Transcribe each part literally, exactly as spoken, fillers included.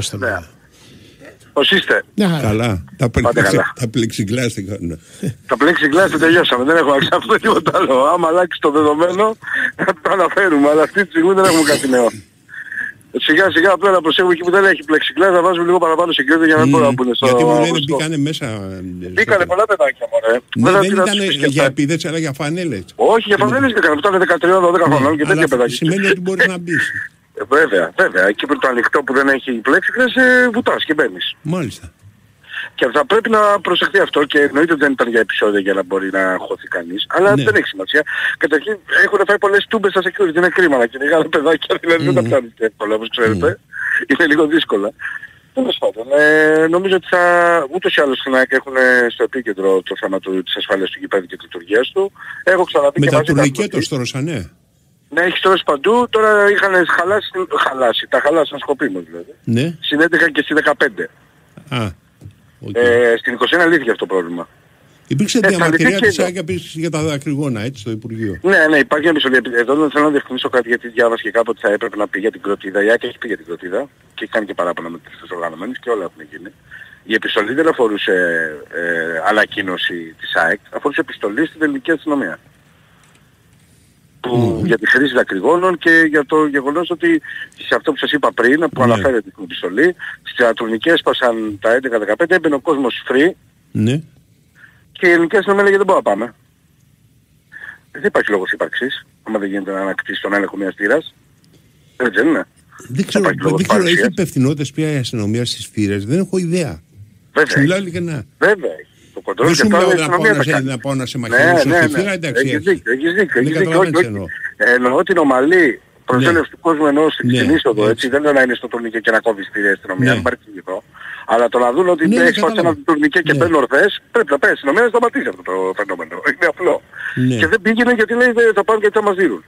Ναι. Πώς είστε? Καλά. Τα, τα πλεξιγκλάς τι κάνουν. Τα πλεξιγκλάς δεν τελειώσαμε. Δεν έχουμε αυτό τίποτα άλλο. Άμα αλλάξει το δεδομένο θα το αναφέρουμε. Αλλά αυτή τη στιγμή δεν έχουμε κάτι νέο. Σιγά σιγά απλά να προσέχουμε εκεί που δεν έχει πλεξιγκλάς, να βάζουμε λίγο παραπάνω σε security για να μπορούμε να μπουν στο... Γιατί μου λένε μπήκανε μέσα... Μπήκανε πολλά παιδάκια μωρέ. Ναι, δεν ήταν για επίδεση αλλά για φανέλες. Όχι, για φανέλες δεν ήταν. Ήταν δεκατρία δώδεκα χρονών και τέτοια παιδάκια. Σημαίνει ότι μπορείς να μπεις. Βέβαια, βέβαια. Εκεί πριν το ανοιχτό που δεν έχει πλεξιγκλάς βουτάς και μπαίνεις. Μάλιστα. Και θα πρέπει να προσεχθεί αυτό και εννοείται ότι δεν ήταν για επεισόδια για να μπορεί να χωθεί κανείς. Αλλά ναι. δεν έχει σημασία. Καταρχήν έχουν φάει πολλές τούμπες στα security. Είναι κρίμα να κυνηγάνε παιδάκια, δηλαδή mm. δεν τα πιάνεις και εύκολα όπως ξέρετε. Mm. Είναι λίγο δύσκολα. Τέλος πάντων, ε, νομίζω ότι θα ούτως ή άλλως στην ΑΕΚ έχουν στο επίκεντρο το θέμα του, της ασφάλειας του γηπέδου και της λειτουργίας του. Έχω ξαναπεί με και τα τουρνικέ το στρώσανε. Ναι, έχει στρώσει παντού. Τώρα είχαν χαλάσει, χαλάσει. Τα χαλάσαν σκοπίμως δηλαδή. Ναι. Συνέτυχαν και στη δεκαπέντε. Α. Okay. Ε, στην είκοσι ένα λύθηκε αυτό το πρόβλημα. Υπήρξε ε, διαμαρτυρία της ΑΕΚ επίσης για τα δακρυγόνα, έτσι, στο Υπουργείο. Ναι, ναι, υπάρχει μια επεισόδια. Εδώ θέλω να διευκρινίσω κάτι γιατί διάβασα και κάπου ότι θα έπρεπε να πει για την Κροτίδα. Η ΑΕΚ έχει πει για την Κροτίδα και έχει κάνει και παράπονα με τις οργανωμένες και όλα έχουν γίνει. Η επιστολή δεν αφορούσε ε, ανακοίνωση της ΑΕΚ, αφορούσε επιστολή στην ελληνική αστυνομία. Που, mm. για τη χρήση δακρυγόνων και για το γεγονός ότι σε αυτό που σας είπα πριν, που yeah. αναφέρεται στην επιστολή, στις τουρνικές έσπασαν τα έντεκα δεκαπέντε, έμπαινε ο κόσμος free ναι. και η ελληνική αστυνομία λέγε δεν μπορούμε να πάμε. Δεν υπάρχει λόγος ύπαρξης, άμα δεν γίνεται να ανακτήσει τον έλεγχο μιας θύρας. Έτσι δεν είναι. Δεν ξέρω, δεν ξέρω έχει υπευθυνότητες πια η αστυνομία στις θύρες, δεν έχω ιδέα. Βέβαια. Σου λέω ειλικρινά. Βέβαια. Δεν σου μιλάω να πάω να σε μαχαιρώσω στη θύρα, εντάξει. Έχεις δίκιο, έχεις δίκιο. Εννοώ την ομαλή προσέλευση του κόσμου εννοώ στην είσοδο, έτσι. Δεν λέω να είναι στο τουρνικέ και να κόβεις τη αστυνομία, δεν υπάρχει εδώ. Αλλά το να δουν ότι έχεις φάσει ένα τουρνικέ και παίρνουν ορθές, πρέπει να πέσει η αστυνομία να σταματήσει αυτό το φαινόμενο. Είναι απλό. Και δεν πήγαινε γιατί λέει θα πάνε γιατί θα μας δίνουν.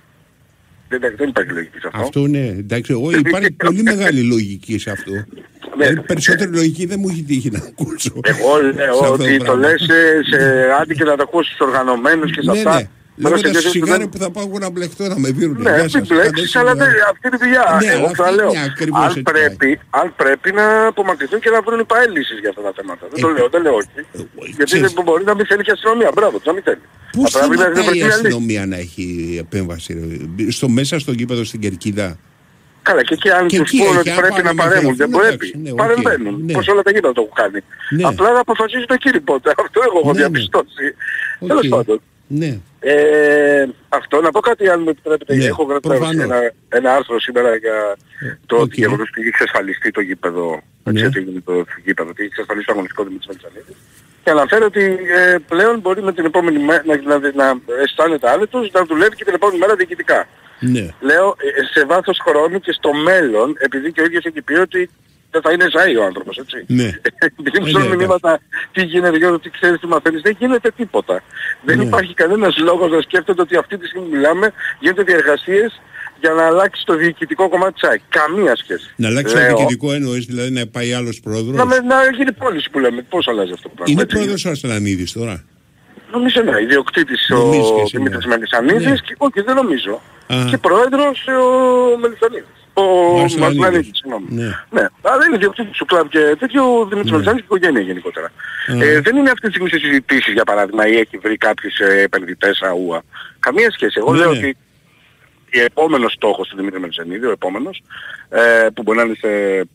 Δεν υπάρχει λογική σε αυτό. Αυτό ναι, εντάξει, εγώ υπάρχει πολύ μεγάλη λογική σε αυτό. Ναι. Περισσότερη λογική δεν μου έχει τύχει να ακούσω. Εγώ λέω ότι το λες σε άντι και να το ακούσεις στους οργανωμένους και σε ναι, αυτά. Ναι. Λέγοντας το σιγάρι που θα πάω να μπλεχτώ να με δίνουν. Ναι, μην μπλέξεις, αλλά δεν, αυτή είναι η δουλειά. Ναι, εγώ θα λέω. Αν πρέπει, αν πρέπει να απομακρυνθούν και να βρουν οι ΠΑΕ λύσεις για αυτά τα θέματα. Δεν το λέω, δεν λέω όχι. Γιατί δεν μπορεί να μην θέλει και αστυνομία. Μπράβο, να μην θέλει. Πού σταματάει η αστυνομία να έχει επέμβαση, στο μέσα στο γήπεδο στην Κερκίδα? Καλά, και εκεί αν τους πούν ότι πρέπει να παρέμβουν, δεν πρέπει. Παρεμβαίνουν. Πώς όλα τα γήπεδα το έχουν κάνει. Απλά να αποφασίζει το κύριο πότε. Αυτό εγώ έχω διαπιστώσει. Τέλος πάντων. Ναι. Ε, αυτό, να πω κάτι αν μου επιτρέπετε. Ναι, έχω γράψει ένα, ένα άρθρο σήμερα για το ότι okay. ότι έχει εξασφαλιστεί το γήπεδο, ναι. έτσι, ότι το γήπεδο, ότι έχει εξασφαλίσει το αγωνιστικό Δημήτρης Μελισσανίδης. Και αναφέρω ότι ε, πλέον μπορεί με την επόμενη μέρα να, να, να, να αισθάνεται άνετος, να δουλεύει και την επόμενη μέρα διοικητικά. Ναι. Λέω ε, σε βάθος χρόνου και στο μέλλον, επειδή και ο ίδιος έχει πει ότι δεν θα είναι ζαΐ ο άνθρωπος, έτσι. Ναι. Επειδή μου στέλνουν μηνύματα τι γίνεται, Γιώργο, τι ξέρεις, τι μαθαίνεις, δεν γίνεται τίποτα. Δεν ναι. υπάρχει κανένας λόγος να σκέφτεται ότι αυτή τη στιγμή μιλάμε, γίνονται διεργασίες για να αλλάξει το διοικητικό κομμάτι της ΑΕΚ. Καμία σχέση. Να αλλάξει Λέω, το διοικητικό εννοείς, δηλαδή να πάει άλλος πρόεδρος. Να, να γίνει πώληση που λέμε. Πώς αλλάζει αυτό το πράγμα. Είναι πρόεδρος ο Ασλανίδης τώρα? Νομίζω ναι, ιδιοκτήτης ο Δημήτρης Μελισσανίδης, ναι. και, όχι δεν νομίζω. Α. Και πρόεδρος ο Μελισσανίδης. Ο Μασλανίδης, συγγνώμη. Ναι. ναι. Αλλά είναι ιδιοκτήτης του κλαμπ και τέτοιο, ο Δημήτρης ναι. Μελισσανίδης και οικογένεια γενικότερα. Ε, δεν είναι αυτή τη στιγμή σε συζητήσεις για παράδειγμα ή έχει βρει κάποιους επενδυτές αούα. Καμία σχέση. Εγώ ναι. λέω ότι ο επόμενος στόχος του Δημήτρη Μελισσανίδη, ο επόμενος, ε, που μπορεί να είναι σε,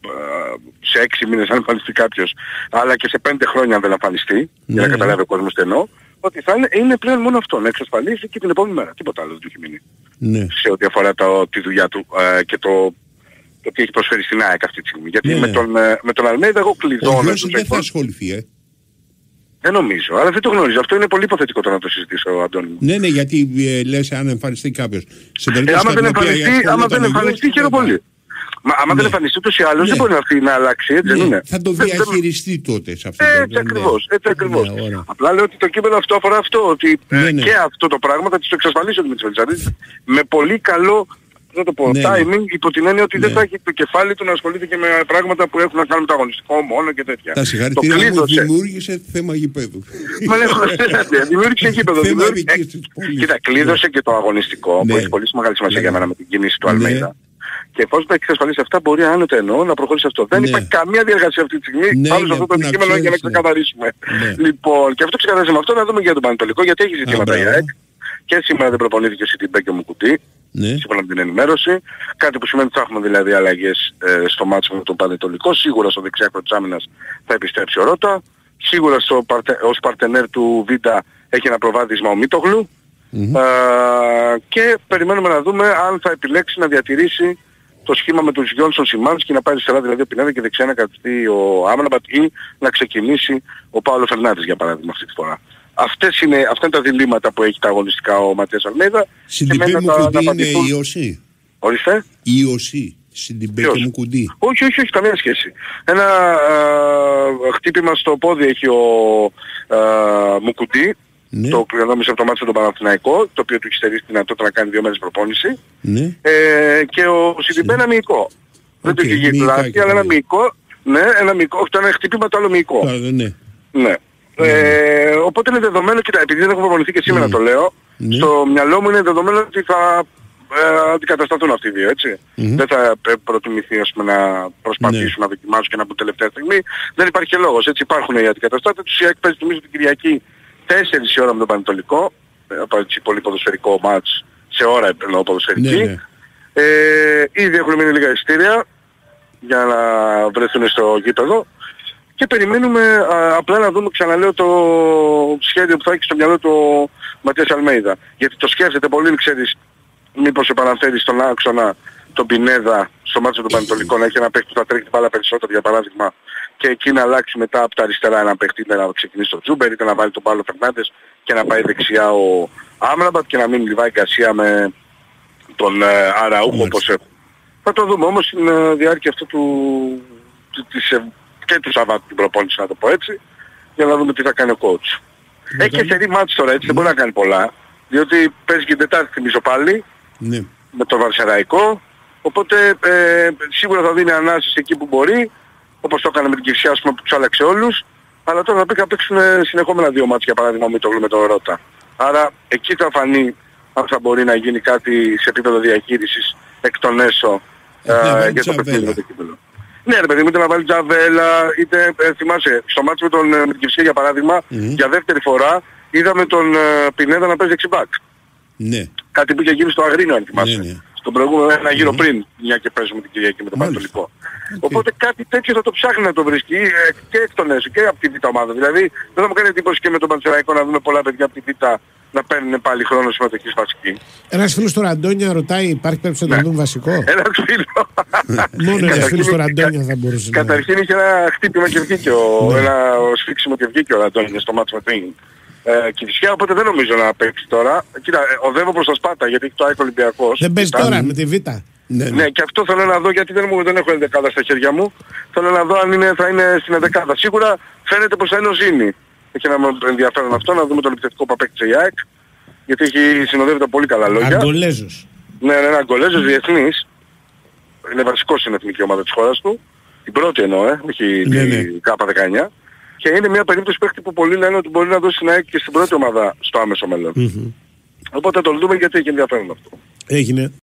σε έξι μήνες αν εμφανιστεί κάποιος, αλλά και σε πέντε χρόνια αν δεν εμφανιστεί, ναι, για να καταλάβει ο κόσμος τι εννοώ, ότι θα είναι, είναι πλέον μόνο αυτό, να εξασφαλίσει και την επόμενη μέρα. Τίποτα άλλο δεν του έχει μείνει. Ναι. Σε ό,τι αφορά το, τη δουλειά του ε, και το, το τι έχει προσφέρει στην ΑΕΚ αυτή τη στιγμή. Γιατί ναι, με τον, ε, με τον Αλμέιδα εγώ κλειδώνω... Ο Γιώργος δεν θα ασχοληθεί, ε. Δεν νομίζω, αλλά δεν το γνωρίζω. Αυτό είναι πολύ υποθετικό το να το συζητήσω, Αντώνη. Ναι, ναι, γιατί ε, λες αν εμφανιστεί κάποιος. Ε, άμα δεν εμφανιστεί, άμα δεν εμφανιστεί, χαίρομαι πολύ. Μα άμα ναι. δεν εμφανιστεί ούτως ή άλλως, ναι. δεν μπορεί αυτή να αλλάξει, έτσι δεν ναι. είναι. Θα το διαχειριστεί δεν... τότε σε αυτό. Έτσι το ακριβώς, έτσι ακριβώς. Ναι, απλά λέω ότι το κείμενο αυτό αφορά αυτό, ότι ναι, ναι. και αυτό το πράγμα θα της το εξασφαλίσει ο Δημήτρης Μελισσανίδης με πολύ καλό, δεν το πω, ναι, timing, ναι. υπό την έννοια ότι ναι. δεν θα έχει το κεφάλι του να ασχολείται και με πράγματα που έχουν να κάνουν με το αγωνιστικό μόνο και τέτοια. Τα συγχαρητήρια μου δημιούργησε θέμα γηπέδου. Μα ναι, δημιούργησε γήπεδο. Κοίτα, κλείδωσε και το αγωνιστικό, που έχει πολύ μεγάλη σημασία για μένα με την κίνηση του Αλμέιδα. Και εφόσον τα εξασφαλίσει αυτά, μπορεί άνετα εννοώ να προχωρήσει αυτό. Δεν Ναι. υπάρχει καμία διεργασία αυτή τη στιγμή, Ναι, πάνω σε ναι, αυτό το να αντικείμενο για να ξέρεις, ναι. ξεκαθαρίσουμε. Ναι. Λοιπόν, και αυτό ξεκαθαρίζουμε αυτό, να δούμε για τον Πανετολικό, γιατί έχει ζητήματα η μπράβο. ΑΕΚ. Και σήμερα δεν προπονήθηκε ο Σιντιμπέ και ο Μουκουτί, Ναι. σύμφωνα με την ενημέρωση. Κάτι που σημαίνει ότι θα έχουμε δηλαδή αλλαγές ε, στο μάτσο με τον Πανετολικό. Σίγουρα στο δεξιάκρο της άμυνας θα επιστρέψει ο Ρώτα. Σίγουρα στο παρτε, ως παρτενέρ του Βίντα έχει ένα προβάδισμα ο Μίτογλου. Mm-hmm. Ε, και περιμένουμε να δούμε αν θα επιλέξει να διατηρήσει το σχήμα με τους Γιόνσον Σιμάνς και να πάει αριστερά δηλαδή ο Πινέδα και δεξιά να κατευθεί ο Άμραμπατ ή να ξεκινήσει ο Πάολο Φερνάντες για παράδειγμα αυτή τη φορά. Αυτές είναι, αυτά είναι τα διλήμματα που έχει τα αγωνιστικά ο Ματίας Αλμέιδα. Συντιμπέ μου κουντί είναι η ΟΣΥ. Ορίστε. Η ΟΣΥ. Συντιμπέ και μου κουντί. Όχι, όχι, όχι, καμία σχέση. Ένα α, χτύπημα στο πόδι έχει ο Μουκουντί. Ναι. Το οποίο νόμιζε από το μάτσο τον Παναθηναϊκό, το οποίο του έχει στερήσει τη δυνατότητα να κάνει δύο μέρες προπόνηση. Ναι. Ε, και ο Συντιμπέ ένα μυϊκό. Okay, δεν το έχει γίνει πλάτη, αλλά ένα μυϊκό. Ναι, ένα μυϊκό. Όχι, το ένα χτύπημα, το άλλο μυϊκό. Ναι. Ναι. Mm. Ε, οπότε είναι δεδομένο, κοιτά, επειδή δεν έχω προπονηθεί και σήμερα mm. το λέω, mm. στο μυαλό μου είναι δεδομένο ότι θα ε, αντικατασταθούν αυτοί οι δύο, έτσι. Mm. Δεν θα ε, προτιμηθεί ας πούμε, να προσπαθήσουν mm. να δοκιμάσουν και να μπουν τελευταία στιγμή. Δεν υπάρχει και λόγος, έτσι υπάρχουν οι αντικαταστάτες. Τους η ΑΕΚ παίζει νομίζω την Κυριακή τέσσερις η ώρα με τον Πανετολικό, από έτσι πολύ ποδοσφαιρικό μάτς, σε ώρα εννοώ ποδοσφαιρική. Ναι, ναι. Ε, ήδη έχουν μείνει λίγα εισιτήρια για να βρεθούν στο γήπεδο και περιμένουμε α, απλά να δούμε, ξαναλέω, το σχέδιο που θα έχει στο μυαλό του Ματίας Αλμέιδα. Γιατί το σκέφτεται πολύ, ξέρεις, μήπως επαναφέρει στον άξονα τον Πινέδα στο μάτσο του Πανετολικού να έχει ένα παίκτη που θα τρέχει την μπάλα περισσότερο για παράδειγμα και εκεί να αλλάξει μετά από τα αριστερά έναν παίκτη να ξεκινήσει το Τζούμπερ είτε να βάλει τον Πάολο Φερνάντες και να πάει δεξιά ο Άμραμπατ και να μην Λιβάη Γκαρσία με τον ε, Αραούχο όπως έχουν. Θα το δούμε όμως στην ε, διάρκεια αυτού του, του της, ε, και του Σαββάτου την προπόνηση να το πω έτσι για να δούμε τι θα κάνει ο coach. Mm-hmm. Έχει και σερί μάτς τώρα έτσι, mm-hmm. δεν μπορεί να κάνει πολλά διότι παίζει και την Τετάρτη θυμίζω πάλι mm-hmm. με το Βαρσεραϊκό οπότε ε, σίγουρα θα δίνει ανάσεις εκεί που μπορεί όπως το έκανε με την Κηφισιά ας πούμε που τους άλλαξε όλους αλλά τώρα θα πει να παίξουν συνεχόμενα δύο μάτς για παράδειγμα με το με τον Ρώτα. Άρα εκεί θα φανεί αν θα μπορεί να γίνει κάτι σε επίπεδο διαχείρισης εκ των έσω ε, για το παιχνίδι με το κύπελλο. Ναι ρε παιδί μου, είτε να βάλει Τζαβέλα, είτε ε, θυμάσαι, στο μάτσο με τον με την Κηφισιά για παράδειγμα, mm-hmm. για δεύτερη φορά είδαμε τον ε, Πινέδα να παίζει δεξιμπάκ. Ναι. Κάτι που είχε γίνει στο Αγρίνιο αν θυμάσαι. Ναι, ναι. Στον προηγούμενο ένα γύρο mm-hmm. πριν, μια και παίζουμε την Κυριακή με τον Πανετολικό. Okay. Οπότε κάτι τέτοιο θα το ψάχνει να το βρίσκει ε, και εκ των έσω και από τη Β' ομάδα. Δηλαδή δεν θα μου κάνει εντύπωση και με τον Πανσεραϊκό να δούμε πολλά παιδιά από τη Β' να παίρνουν πάλι χρόνο συμμετοχής βασική. Ένας φίλος του Ραντόνια ρωτάει, υπάρχει περίπτωση να τον δουν βασικό. Ένας φίλος. Μόνο ένας φίλος του Ραντόνια θα μπορούσε να... Καταρχήν είχε ένα χτύπημα και βγήκε ο, ένα σφίξιμο και βγήκε ο Ραντόνια στο μάτσο με την ε, Κηφισιά, οπότε δεν νομίζω να παίξει τώρα. Κοίτα, οδεύω προς τα Σπάτα γιατί έχει το ΑΕΚ Ολυμπιακός. Δεν παίζει τώρα με τη Β'. Ναι, ναι. ναι, και αυτό θέλω να δω γιατί δεν, μου, δεν έχω ενδεκάδα στα χέρια μου. Θέλω να δω αν είναι, θα είναι στην ενδεκάδα. Σίγουρα φαίνεται πως θα είναι ο Ζήνη. Έχει ένα ενδιαφέρον αυτό, να δούμε τον επιθετικό που απέκτησε η ΑΕΚ. Γιατί έχει συνοδεύεται πολύ καλά λόγια. Αγκολέζος. Ναι, ναι, ένα Αγκολέζος διεθνής. Είναι βασικός στην εθνική ομάδα της χώρας του. Την πρώτη εννοώ, ε, όχι ναι, ναι. την Κάπα δεκαεννιά. Και είναι μια περίπτωση παίχτη που πολλοί λένε ότι μπορεί να δώσει την ΑΕΚ και στην πρώτη ομάδα στο άμεσο μέλλον. Mm-hmm. Οπότε το δούμε γιατί έχει ενδιαφέρον αυτό. Έγινε.